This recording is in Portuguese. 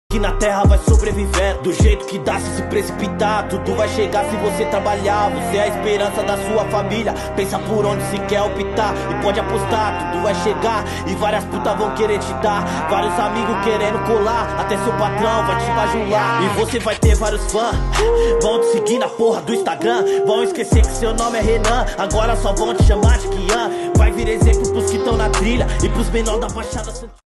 Que na terra vai sobreviver, do jeito que dá se precipitar. Tudo vai chegar se você trabalhar. Você é a esperança da sua família. Pensa por onde se quer optar e pode apostar, tudo vai chegar. E várias putas vão querer te dar, vários amigos querendo colar, até seu patrão vai te bajular. E você vai ter vários fãs, vão te seguir na porra do Instagram. Vão esquecer que seu nome é Renan, agora só vão te chamar de Kian. Vai vir exemplo pros que estão na trilha e pros menores da Baixada Santista.